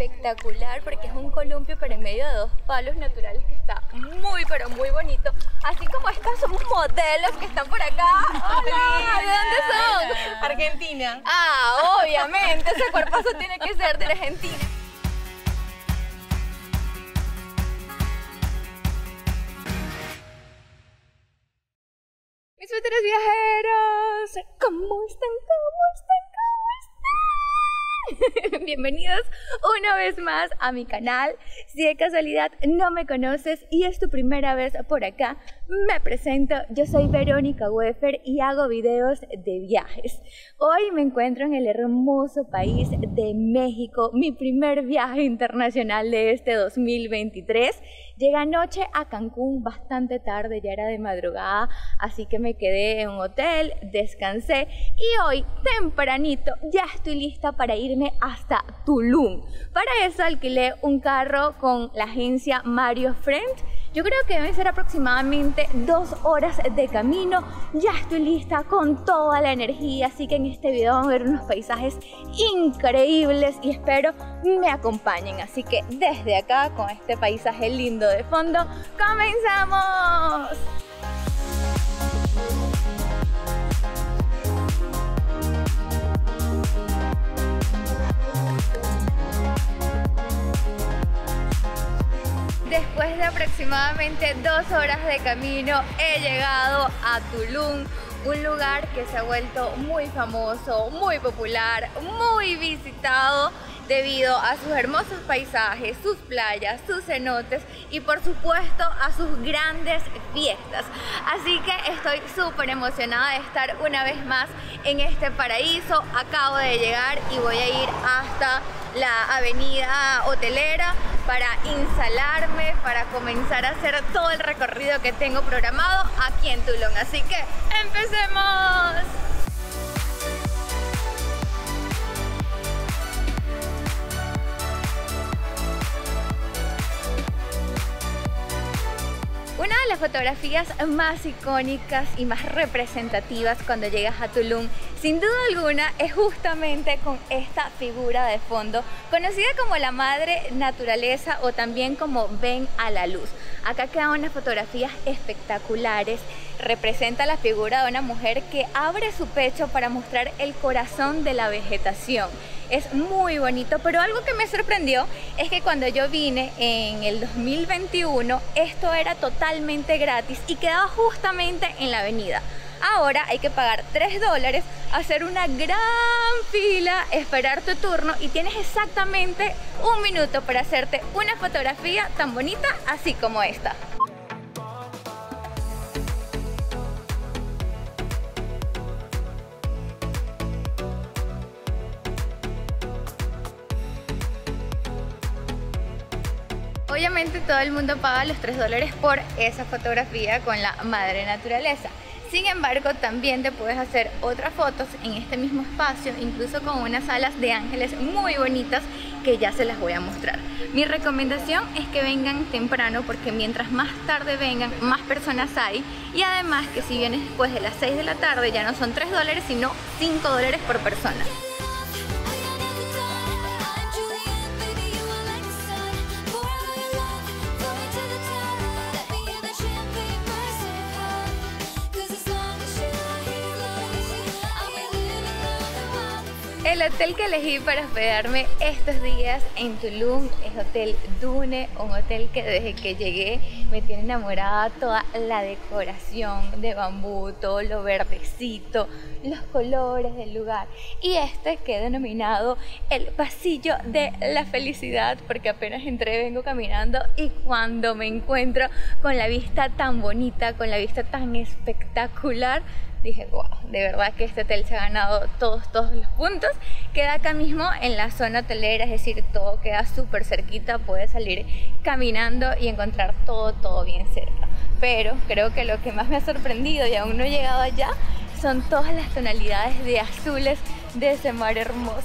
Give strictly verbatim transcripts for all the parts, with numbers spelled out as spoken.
espectacular porque es un columpio pero en medio de dos palos naturales que está muy pero muy bonito, así como estos modelos que están por acá. Hola, ¿de dónde son? Argentina. Ah, obviamente, ese cuerpazo tiene que ser de Argentina. Mis futuros viajeros, ¿cómo están? ¿Cómo están? ¿Cómo están? Bienvenidos una vez más a mi canal. Si de casualidad no me conoces y es tu primera vez por acá, me presento. Yo soy Verónica Weffer y hago videos de viajes. Hoy me encuentro en el hermoso país de México, mi primer viaje internacional de este dos mil veintitrés. Llegué anoche a Cancún bastante tarde, ya era de madrugada, así que me quedé en un hotel, descansé y hoy tempranito ya estoy lista para irme hasta Tulum. Para eso alquilé un carro con la agencia Mario Friend. Yo creo que deben ser aproximadamente dos horas de camino. Ya estoy lista con toda la energía, así que en este video van a ver unos paisajes increíbles y espero me acompañen. Así que desde acá, con este paisaje lindo de fondo, ¡comenzamos! Después de aproximadamente dos horas de camino he llegado a Tulum, un lugar que se ha vuelto muy famoso, muy popular, muy visitado debido a sus hermosos paisajes, sus playas, sus cenotes y por supuesto a sus grandes fiestas. Así que estoy súper emocionada de estar una vez más en este paraíso. Acabo de llegar y voy a ir hasta la avenida hotelera para instalarme, para comenzar a hacer todo el recorrido que tengo programado aquí en Tulum. Así que ¡empecemos! Una de las fotografías más icónicas y más representativas cuando llegas a Tulum, sin duda alguna, es justamente con esta figura de fondo, conocida como la madre naturaleza o también como ven a la luz. Acá quedan unas fotografías espectaculares. Representa la figura de una mujer que abre su pecho para mostrar el corazón de la vegetación. Es muy bonito, pero algo que me sorprendió es que cuando yo vine en el dos mil veintiuno, esto era totalmente gratis y quedaba justamente en la avenida. Ahora hay que pagar tres dólares, hacer una gran fila, esperar tu turno y tienes exactamente un minuto para hacerte una fotografía tan bonita así como esta. Obviamente todo el mundo paga los tres dólares por esa fotografía con la madre naturaleza. Sin embargo, también te puedes hacer otras fotos en este mismo espacio, incluso con unas alas de ángeles muy bonitas que ya se las voy a mostrar. Mi recomendación es que vengan temprano porque mientras más tarde vengan, más personas hay. Y además que si vienes después de las seis de la tarde ya no son tres dólares, sino cinco dólares por persona. El hotel que elegí para hospedarme estos días en Tulum es Hotel Dune, un hotel que desde que llegué me tiene enamorada. Toda la decoración de bambú, todo lo verdecito, los colores del lugar. Y este que he denominado el pasillo de la felicidad, porque apenas entré vengo caminando y cuando me encuentro con la vista tan bonita, con la vista tan espectacular, dije, wow, de verdad que este hotel se ha ganado todos, todos los puntos. Queda acá mismo en la zona hotelera, es decir, todo queda súper cerquita, puedes salir caminando y encontrar todo, todo bien cerca. Pero creo que lo que más me ha sorprendido y aún no he llegado allá son todas las tonalidades de azules de ese mar hermoso.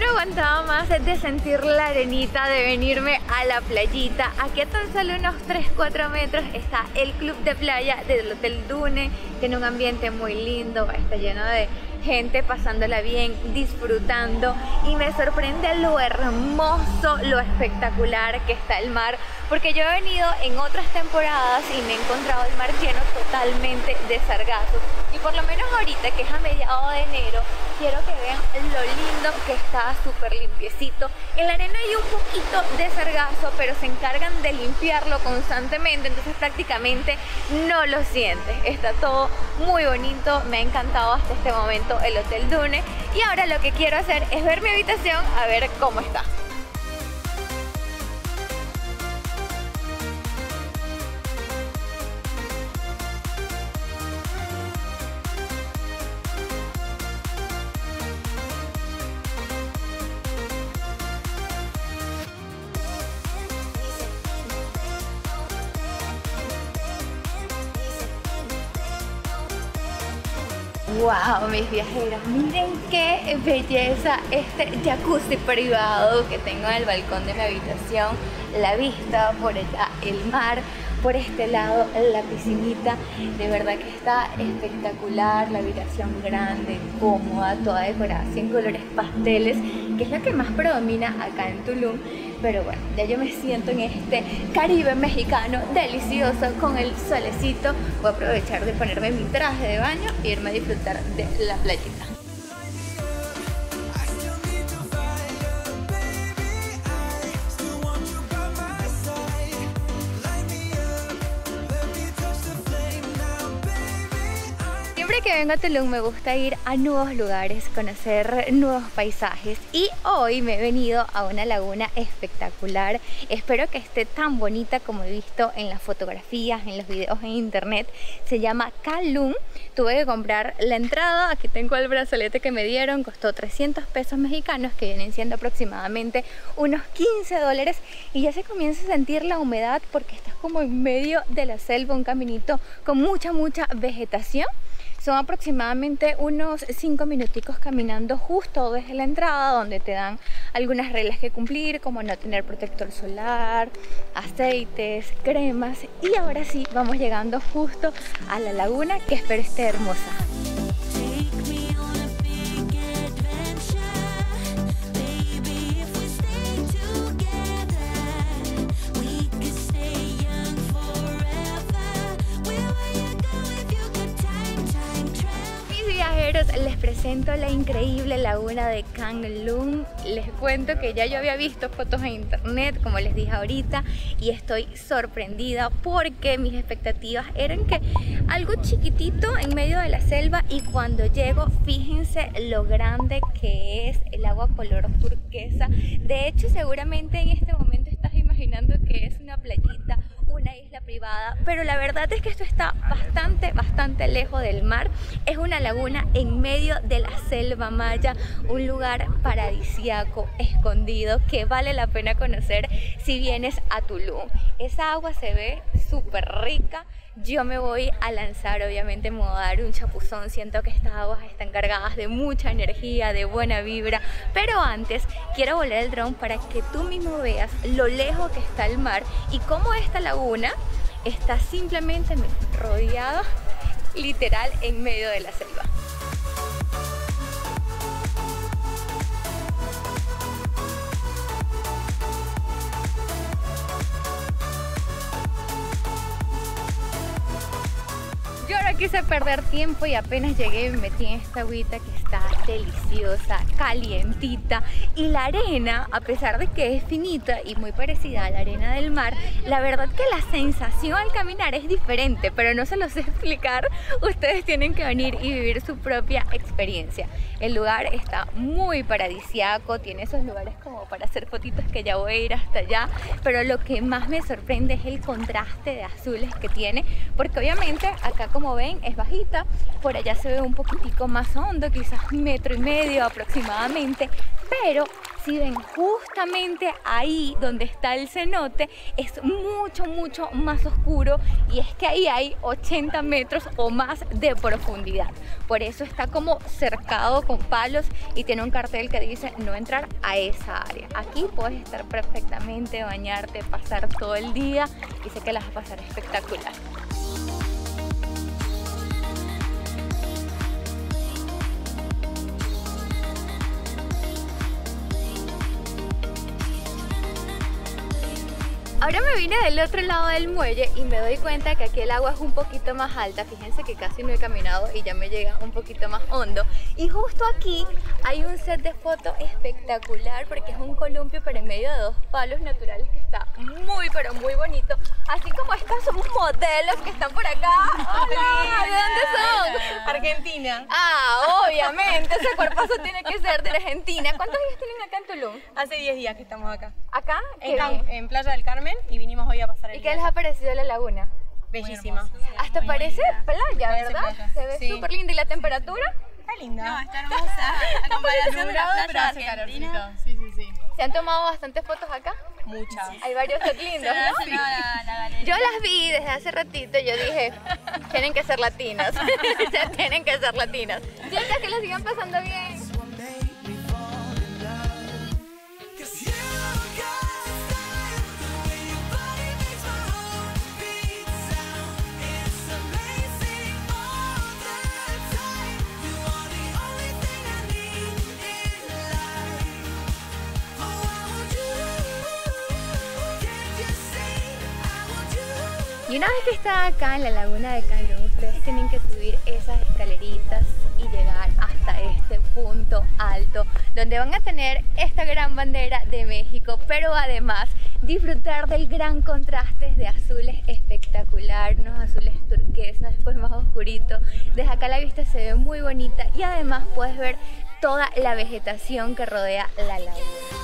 no aguantaba más de sentir la arenita, de venirme a la playita. Aquí a tan solo unos tres a cuatro metros está el club de playa del Hotel Dune. Tiene un ambiente muy lindo, está lleno de gente pasándola bien, disfrutando, y me sorprende lo hermoso, lo espectacular que está el mar, porque yo he venido en otras temporadas y me he encontrado el mar lleno totalmente de sargazos, y por lo menos ahorita, que es a mediados de enero, quiero que vean lo lindo que está, súper limpiecito. En la arena hay un poquito de sargazo, pero se encargan de limpiarlo constantemente, entonces prácticamente no lo sientes. Está todo muy bonito, me ha encantado hasta este momento el Hotel Dune, y ahora lo que quiero hacer es ver mi habitación a ver cómo está. Wow, mis viajeros, miren qué belleza este jacuzzi privado que tengo en el balcón de mi habitación. La vista por allá, el mar, por este lado la piscinita. De verdad que está espectacular, la habitación grande, cómoda, toda decorada así en colores pasteles, que es la que más predomina acá en Tulum. Pero bueno, ya yo me siento en este Caribe mexicano delicioso con el solecito. Voy a aprovechar de ponerme mi traje de baño e irme a disfrutar de la playita. Siempre que vengo a Tulum me gusta ir a nuevos lugares, conocer nuevos paisajes, y hoy me he venido a una laguna espectacular. Espero que esté tan bonita como he visto en las fotografías, en los videos en internet. Se llama Ca Lum. Tuve que comprar la entrada, aquí tengo el brazalete que me dieron, costó trescientos pesos mexicanos, que vienen siendo aproximadamente unos quince dólares, y ya se comienza a sentir la humedad porque estás como en medio de la selva, un caminito con mucha mucha vegetación. Son aproximadamente unos cinco minuticos caminando justo desde la entrada, donde te dan algunas reglas que cumplir, como no tener protector solar, aceites, cremas. Y ahora sí, vamos llegando justo a la laguna, que espero esté hermosa. Les presento la increíble laguna de Ca Lum. Les cuento que ya yo había visto fotos en internet, como les dije ahorita, y estoy sorprendida porque mis expectativas eran que algo chiquitito en medio de la selva, y cuando llego, fíjense lo grande que es, el agua color turquesa. De hecho, seguramente en este momento estás imaginando que es una playita, una isla privada, pero la verdad es que esto está bastante, bastante lejos del mar. Es una laguna en medio de la selva maya, un lugar paradisíaco, escondido, que vale la pena conocer si vienes a Tulum. Esa agua se ve súper rica. Yo me voy a lanzar, obviamente me voy a dar un chapuzón. Siento que estas aguas están cargadas de mucha energía, de buena vibra. Pero antes quiero volar el dron para que tú mismo veas lo lejos que está el mar y cómo esta laguna está simplemente rodeada, literal, en medio de la selva. Yo ahora quise perder tiempo y apenas llegué me metí en esta agüita que está deliciosa, calientita, y la arena, a pesar de que es finita y muy parecida a la arena del mar, la verdad que la sensación al caminar es diferente, pero no se los sé explicar. Ustedes tienen que venir y vivir su propia experiencia. El lugar está muy paradisíaco, tiene esos lugares como para hacer fotitos, que ya voy a ir hasta allá, pero lo que más me sorprende es el contraste de azules que tiene, porque obviamente acá, como ven, es bajita, por allá se ve un poquitico más hondo, quizás un metro y medio aproximadamente, pero si ven justamente ahí donde está el cenote, es mucho, mucho más oscuro y es que ahí hay ochenta metros o más de profundidad. Por eso está como cercado con palos y tiene un cartel que dice no entrar a esa área. Aquí puedes estar perfectamente, bañarte, pasar todo el día y sé que la vas a pasar espectacular. Ahora me vine del otro lado del muelle y me doy cuenta que aquí el agua es un poquito más alta. Fíjense que casi no he caminado y ya me llega un poquito más hondo. Y justo aquí hay un set de fotos espectacular porque es un columpio pero en medio de dos palos naturales que está muy pero muy bonito. Así como estos modelos que están por acá. Hola, ¿de dónde son? Argentina. Ah, obviamente, ese cuerpazo tiene que ser de Argentina. ¿Cuántos días tienen acá en Tulum? Hace diez días que estamos acá. ¿Acá? En, Can en Playa del Carmen y vinimos hoy a pasar el ¿Y día. qué les ha parecido la laguna? Bellísima. Hasta parece playa, ¿verdad? playa. Se ve Sí. súper linda. ¿Y la temperatura? Está linda. No, está hermosa. A comparación de la playa argentina. Sí, sí, sí. ¿Se han tomado bastantes fotos acá? Muchas. Hay varios set lindos, Se ha ¿no? llenado la, la galería. Yo las vi desde hace ratito, yo dije, tienen que ser latinas, o sea, tienen que ser latinas. Chicas, que lo sigan pasando bien. Y una vez que están acá en la laguna de Cancún, ustedes tienen que subir esas escaleritas y llegar hasta este punto alto, donde van a tener esta gran bandera de México, pero además disfrutar del gran contraste de azules espectacular, unos azules turquesas, después más oscurito. Desde acá la vista se ve muy bonita y además puedes ver toda la vegetación que rodea la laguna.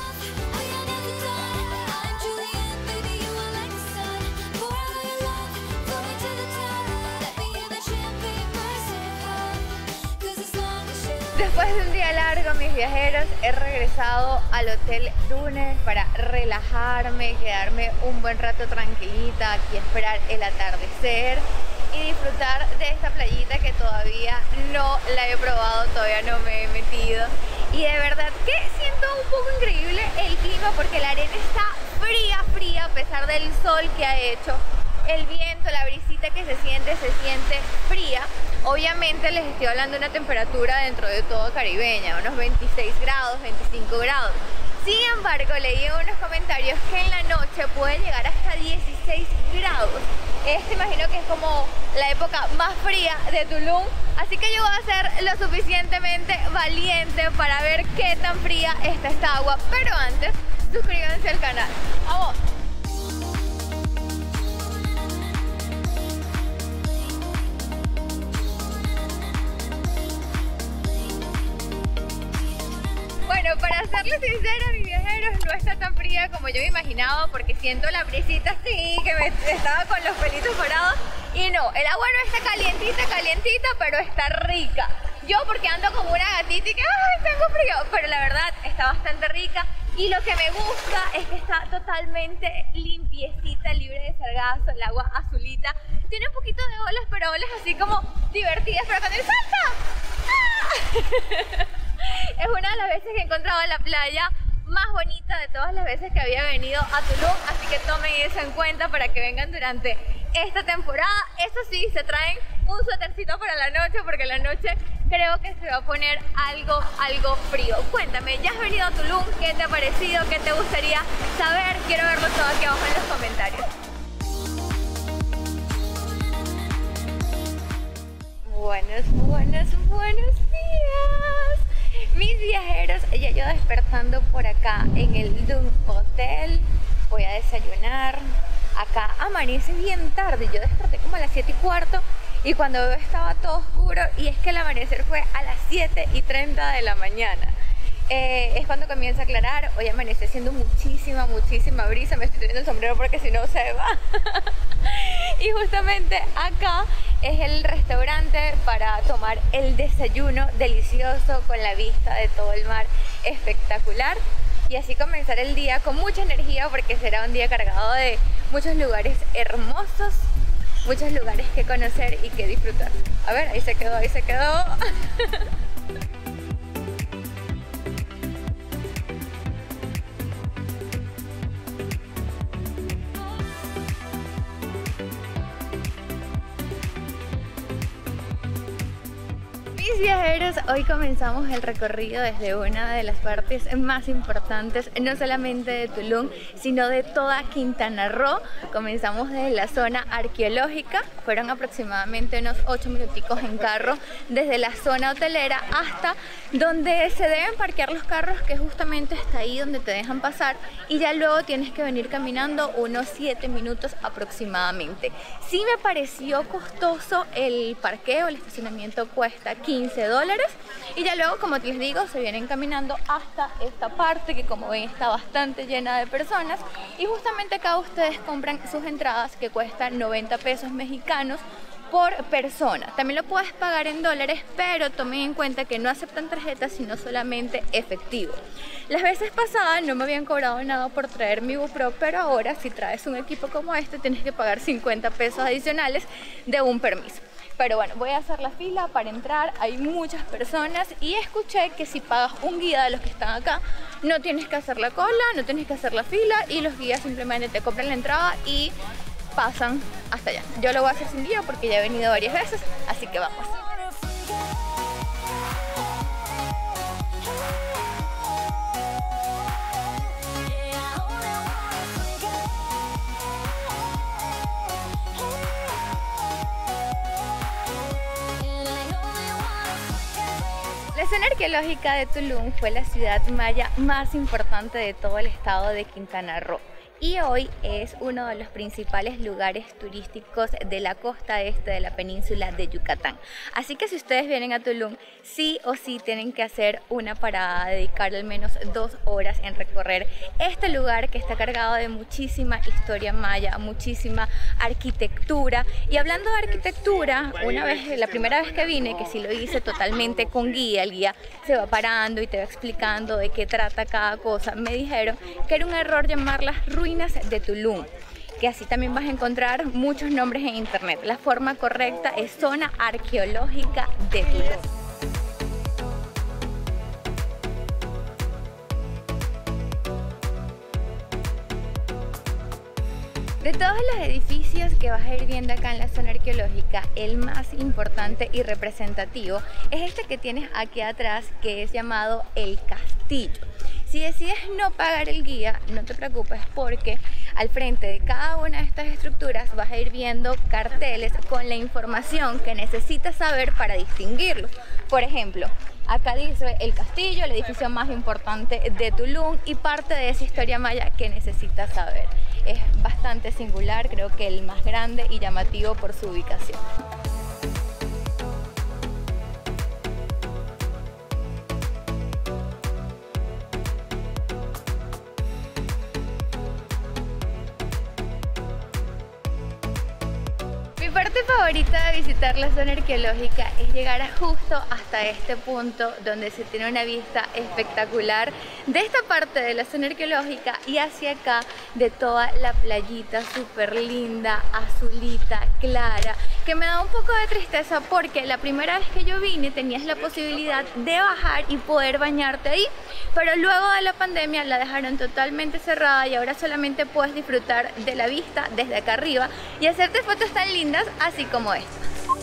Después de un día largo, mis viajeros, he regresado al Hotel Dunes para relajarme, quedarme un buen rato tranquilita, aquí esperar el atardecer y disfrutar de esta playita que todavía no la he probado, todavía no me he metido. Y de verdad que siento un poco increíble el clima porque la arena está fría, fría a pesar del sol que ha hecho. El viento, la brisita que se siente, se siente fría. Obviamente les estoy hablando de una temperatura dentro de todo caribeña, unos veintiséis grados, veinticinco grados. Sin embargo, leí en unos comentarios que en la noche puede llegar hasta dieciséis grados. Este imagino que es como la época más fría de Tulum. Así que yo voy a ser lo suficientemente valiente para ver qué tan fría está esta agua. Pero antes, suscríbanse al canal. ¡Vamos! Bueno, para serles sincera, mis viajeros, no está tan fría como yo me imaginaba porque siento la brisita así, que me estaba con los pelitos parados. Y no, el agua no está calientita, calientita, pero está rica. Yo porque ando como una gatita y que ¡ay, tengo frío! Pero la verdad está bastante rica. Y lo que me gusta es que está totalmente limpiecita, libre de sargazo, el agua azulita. Tiene un poquito de olas, pero olas así como divertidas, pero cuando salta. ¡Ah! Es una de las veces que he encontrado la playa más bonita de todas las veces que había venido a Tulum, así que tomen eso en cuenta para que vengan durante esta temporada. Eso sí, se traen un suétercito para la noche porque la noche creo que se va a poner algo, algo frío. Cuéntame, ¿ya has venido a Tulum? ¿Qué te ha parecido? ¿Qué te gustaría saber? Quiero verlo todo aquí abajo en los comentarios. Buenos, buenos, buenos días. Mis viajeros, ya yo despertando por acá en el Dunes Hotel. Voy a desayunar. Acá amanece bien tarde. Yo desperté como a las siete y cuarto y cuando veo estaba todo oscuro y es que el amanecer fue a las siete y treinta de la mañana. Eh, es cuando comienza a aclarar. Hoy amanece haciendo muchísima, muchísima brisa. Me estoy teniendo el sombrero porque si no se va. Y justamente acá es el restaurante para tomar el desayuno delicioso con la vista de todo el mar espectacular. y así comenzar el día con mucha energía, porque será un día cargado de muchos lugares hermosos, muchos lugares que conocer y que disfrutar. A ver, ahí se quedó, ahí se quedó. Mis viajeros, hoy comenzamos el recorrido desde una de las partes más importantes, no solamente de Tulum, sino de toda Quintana Roo. Comenzamos desde la zona arqueológica, fueron aproximadamente unos ocho minuticos en carro, desde la zona hotelera hasta donde se deben parquear los carros, que justamente está ahí donde te dejan pasar, y ya luego tienes que venir caminando unos siete minutos aproximadamente. Sí me pareció costoso el parqueo, el estacionamiento cuesta quince dólares, y ya luego, como les digo, se vienen caminando hasta esta parte que, como ven, está bastante llena de personas, y justamente acá ustedes compran sus entradas, que cuestan noventa pesos mexicanos por persona. También lo puedes pagar en dólares, pero tomen en cuenta que no aceptan tarjetas, sino solamente efectivo. Las veces pasadas no me habían cobrado nada por traer mi GoPro, pero ahora si traes un equipo como este tienes que pagar cincuenta pesos adicionales de un permiso. Pero bueno, voy a hacer la fila para entrar, hay muchas personas, y escuché que si pagas un guía de los que están acá, no tienes que hacer la cola, no tienes que hacer la fila, y los guías simplemente te compran la entrada y pasan hasta allá. Yo lo voy a hacer sin guía porque ya he venido varias veces, así que vamos. La zona arqueológica de Tulum fue la ciudad maya más importante de todo el estado de Quintana Roo, y hoy es uno de los principales lugares turísticos de la costa este de la península de Yucatán. Así que si ustedes vienen a Tulum, sí o sí tienen que hacer una parada, dedicar al menos dos horas en recorrer este lugar que está cargado de muchísima historia maya, muchísima arquitectura. Y hablando de arquitectura, una vez, la primera vez que vine, que sí lo hice totalmente con guía, el guía se va parando y te va explicando de qué trata cada cosa, me dijeron que era un error llamarlas ruinas de Tulum, que así también vas a encontrar muchos nombres en internet. La forma correcta es zona arqueológica de Tulum. De todos los edificios que vas a ir viendo acá en la zona arqueológica, el más importante y representativo es este que tienes aquí atrás, que es llamado el Castillo. Si decides no pagar el guía, no te preocupes, porque al frente de cada una de estas estructuras vas a ir viendo carteles con la información que necesitas saber para distinguirlos. Por ejemplo, acá dice el castillo, el edificio más importante de Tulum, y parte de esa historia maya que necesitas saber. Es bastante singular, creo que el más grande y llamativo por su ubicación. Mi parte favorita de visitar la zona arqueológica es llegar a justo hasta este punto, donde se tiene una vista espectacular de esta parte de la zona arqueológica y hacia acá de toda la playita súper linda, azulita, clara, que me da un poco de tristeza porque la primera vez que yo vine tenías la posibilidad de bajar y poder bañarte ahí, pero luego de la pandemia la dejaron totalmente cerrada y ahora solamente puedes disfrutar de la vista desde acá arriba y hacerte fotos tan lindas así como esta.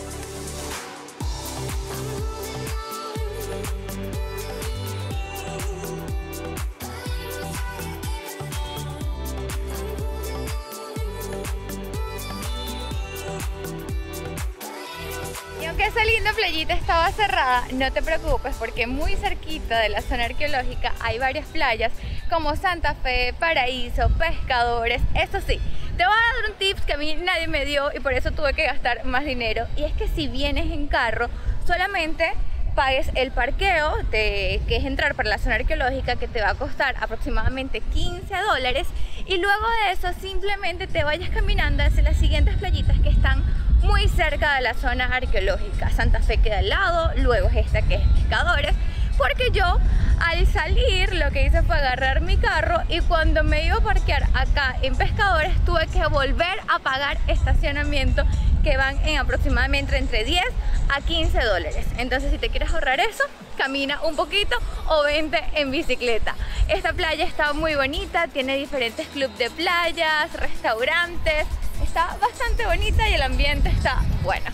Y aunque esa linda playita estaba cerrada, no te preocupes porque muy cerquita de la zona arqueológica hay varias playas como Santa Fe, Paraíso, Pescadores. Eso sí, te voy a dar un tip que a mí nadie me dio y por eso tuve que gastar más dinero, y es que si vienes en carro solamente pagues el parqueo, de, que es entrar para la zona arqueológica, que te va a costar aproximadamente quince dólares, y luego de eso simplemente te vayas caminando hacia las siguientes playitas que están muy cerca de la zona arqueológica. Santa Fe queda al lado, luego es esta que es Pescadores, porque yo Al salir lo que hice fue agarrar mi carro y cuando me iba a parquear acá en Pescadores tuve que volver a pagar estacionamiento que van en aproximadamente entre diez a quince dólares. Entonces si te quieres ahorrar eso, camina un poquito o vente en bicicleta. Esta playa está muy bonita, tiene diferentes clubes de playas, restaurantes, está bastante bonita y el ambiente está bueno.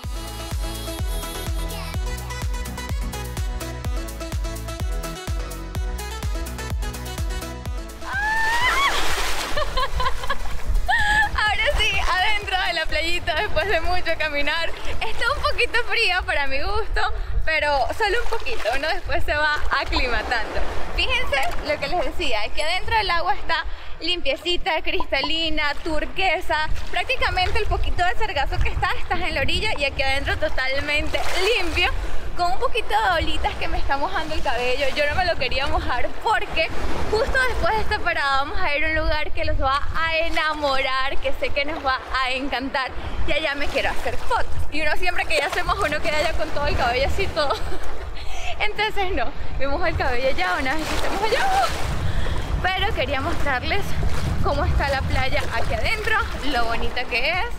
Ahora sí, adentro de la playita después de mucho caminar. Está un poquito fría para mi gusto, pero solo un poquito, uno después se va aclimatando. Fíjense lo que les decía, es que adentro del agua está limpiecita, cristalina, turquesa. Prácticamente el poquito de sargazo que está, estás en la orilla y aquí adentro totalmente limpio, con un poquito de olitas que me está mojando el cabello. Yo no me lo quería mojar porque justo después de esta parada vamos a ir a un lugar que los va a enamorar, que sé que nos va a encantar, y allá me quiero hacer fotos. Y uno siempre que ya se moja, uno queda ya con todo el cabello así todo. Entonces no, me mojo el cabello ya una vez que estemos allá. Pero quería mostrarles cómo está la playa aquí adentro, lo bonita que es.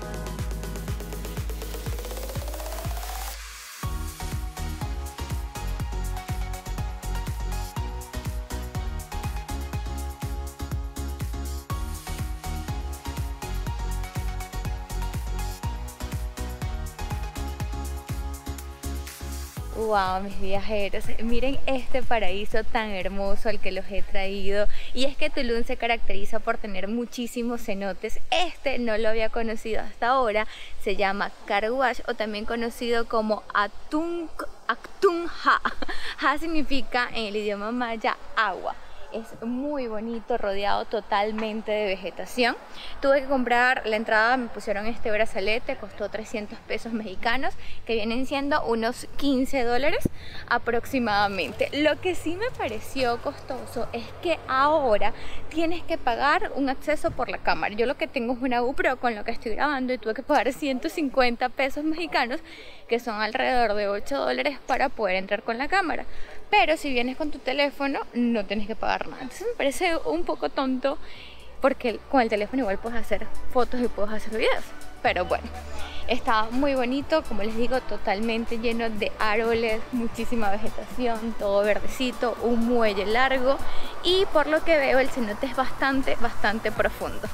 Wow, mis viajeros, miren este paraíso tan hermoso al que los he traído. Y es que Tulum se caracteriza por tener muchísimos cenotes. Este no lo había conocido hasta ahora, se llama Carwash o también conocido como Atung, Actung Ha. Ha significa en el idioma maya agua. Es muy bonito, rodeado totalmente de vegetación. Tuve que comprar la entrada, me pusieron este brazalete, costó trescientos pesos mexicanos, que vienen siendo unos quince dólares aproximadamente. Lo que sí me pareció costoso es que ahora tienes que pagar un acceso por la cámara. Yo lo que tengo es una GoPro con lo que estoy grabando y tuve que pagar ciento cincuenta pesos mexicanos, que son alrededor de ocho dólares para poder entrar con la cámara. Pero si vienes con tu teléfono no tienes que pagar nada. Entonces me parece un poco tonto porque con el teléfono igual puedes hacer fotos y puedes hacer videos. Pero bueno, está muy bonito, como les digo, totalmente lleno de árboles, muchísima vegetación, todo verdecito, un muelle largo y por lo que veo el cenote es bastante, bastante profundo.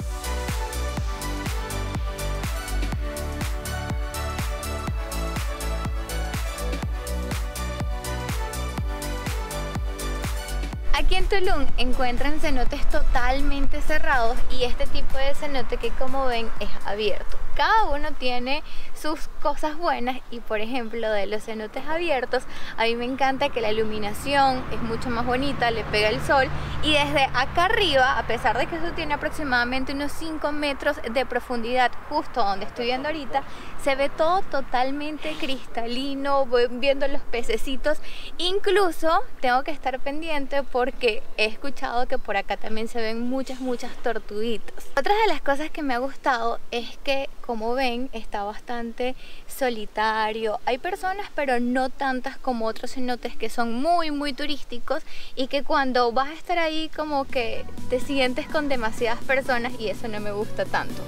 Aquí en Tulum encuentran cenotes totalmente cerrados y este tipo de cenote que como ven es abierto. Cada uno tiene sus cosas buenas y por ejemplo de los cenotes abiertos a mí me encanta que la iluminación es mucho más bonita, le pega el sol y desde acá arriba, a pesar de que eso tiene aproximadamente unos cinco metros de profundidad justo donde estoy viendo ahorita, se ve todo totalmente cristalino, voy viendo los pececitos, incluso tengo que estar pendiente porque he escuchado que por acá también se ven muchas muchas tortuguitas. Otra de las cosas que me ha gustado es que como ven está bastante solitario, hay personas pero no tantas como otros cenotes que son muy muy turísticos y que cuando vas a estar ahí como que te sientes con demasiadas personas y eso no me gusta tanto.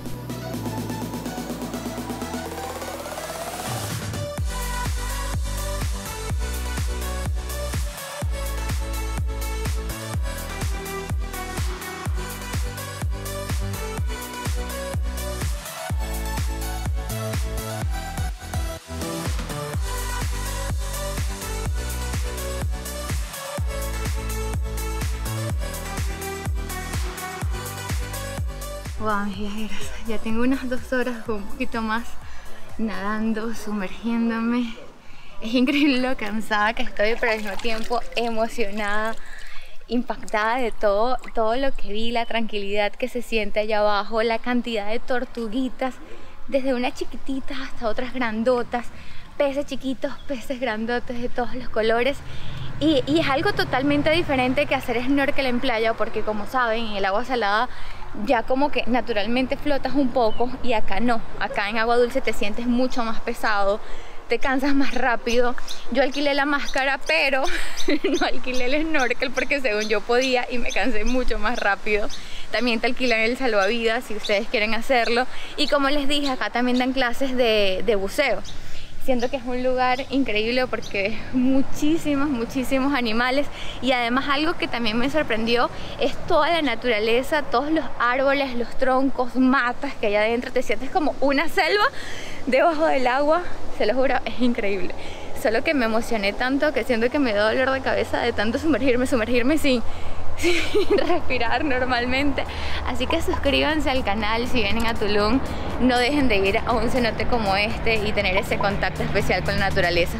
Wow, mis viajeros, ya tengo unas dos horas o un poquito más nadando, sumergiéndome. Es increíble lo cansada que estoy, pero al mismo tiempo emocionada, impactada de todo, todo lo que vi, la tranquilidad que se siente allá abajo, la cantidad de tortuguitas, desde unas chiquititas hasta otras grandotas, peces chiquitos, peces grandotes de todos los colores. Y, y es algo totalmente diferente que hacer snorkel en playa, porque como saben, en el agua salada ya como que naturalmente flotas un poco y acá no, acá en agua dulce te sientes mucho más pesado, te cansas más rápido. Yo alquilé la máscara, pero no alquilé el snorkel porque según yo podía y me cansé mucho más rápido. También te alquilan el salvavidas si ustedes quieren hacerlo. Y como les dije, acá también dan clases de, de buceo. Siento que es un lugar increíble porque muchísimos, muchísimos animales. Y además algo que también me sorprendió es toda la naturaleza, todos los árboles, los troncos, matas que hay adentro. Te sientes como una selva debajo del agua. Se lo juro, es increíble. Solo que me emocioné tanto que siento que me da dolor de cabeza de tanto sumergirme, sumergirme sin... sin respirar normalmente. Así que suscríbanse al canal si vienen a Tulum. No dejen de ir a un cenote como este y tener ese contacto especial con la naturaleza.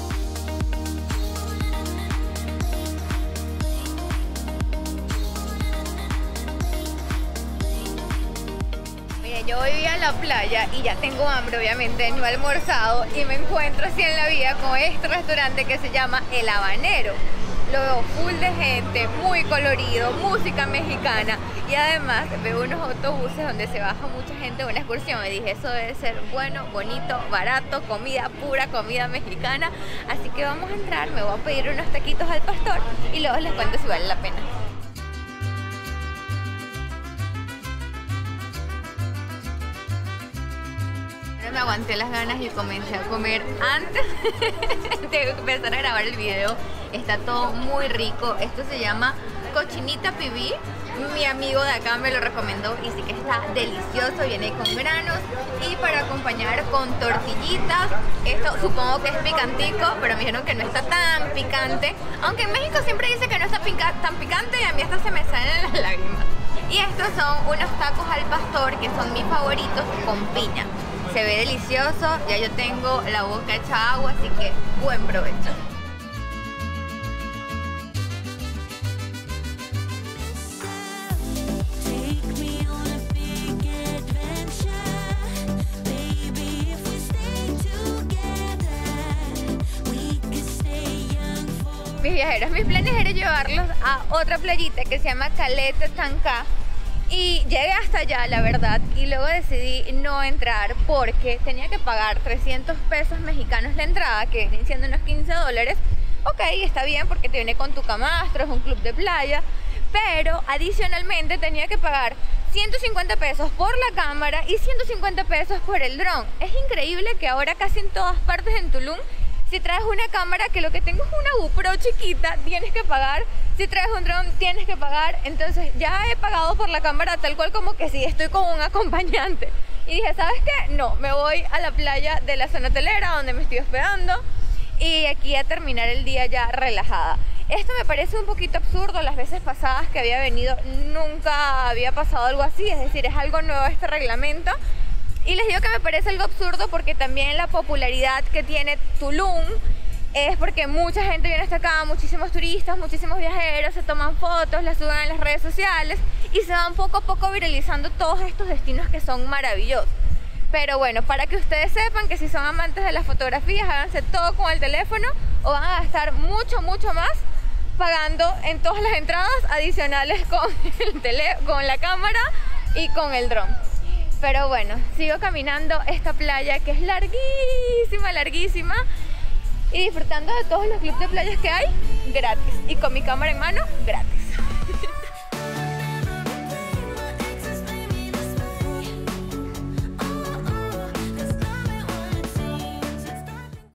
Mira, yo hoy voy a la playa y ya tengo hambre, obviamente, no he almorzado y me encuentro así en la vida con este restaurante que se llama El Habanero. Lo veo full de gente, muy colorido, música mexicana y además veo unos autobuses donde se baja mucha gente en una excursión. Me dije, eso debe ser bueno, bonito, barato, comida pura, comida mexicana. Así que vamos a entrar, me voy a pedir unos taquitos al pastor y luego les cuento si vale la pena. Me aguanté las ganas y comencé a comer antes de empezar a grabar el video. Está todo muy rico. Esto se llama cochinita pibil. Mi amigo de acá me lo recomendó y sí que está delicioso. Viene con granos y para acompañar con tortillitas. Esto supongo que es picantico, pero me dijeron que no está tan picante. Aunque en México siempre dice que no está pica tan picante y a mí hasta se me salen las lágrimas. Y estos son unos tacos al pastor que son mis favoritos con piña. Se ve delicioso, ya yo tengo la boca hecha agua, así que buen provecho. Mis viajeros, mis planes era llevarlos a otra playita que se llama Caleta Tancá. Y llegué hasta allá, la verdad, y luego decidí no entrar porque tenía que pagar trescientos pesos mexicanos la entrada, que vienen siendo unos quince dólares. Ok, está bien porque te viene con tu camastro, es un club de playa, pero adicionalmente tenía que pagar ciento cincuenta pesos por la cámara y ciento cincuenta pesos por el dron. Es increíble que ahora casi en todas partes en Tulum, si traes una cámara, que lo que tengo es una GoPro chiquita, tienes que pagar. Si traes un dron, tienes que pagar. Entonces ya he pagado por la cámara tal cual como que si estoy con un acompañante. Y dije, ¿sabes qué? No, me voy a la playa de la zona hotelera donde me estoy hospedando y aquí a terminar el día ya relajada. Esto me parece un poquito absurdo. Las veces pasadas que había venido nunca había pasado algo así. Es decir, es algo nuevo este reglamento. Y les digo que me parece algo absurdo porque también la popularidad que tiene Tulum es porque mucha gente viene hasta acá, muchísimos turistas, muchísimos viajeros, se toman fotos, las suben en las redes sociales y se van poco a poco viralizando todos estos destinos que son maravillosos. Pero bueno, para que ustedes sepan que si son amantes de las fotografías, háganse todo con el teléfono o van a gastar mucho, mucho más pagando en todas las entradas adicionales con, el tele, con la cámara y con el dron. Pero bueno, sigo caminando esta playa que es larguísima, larguísima y disfrutando de todos los clubes de playas que hay gratis y con mi cámara en mano gratis.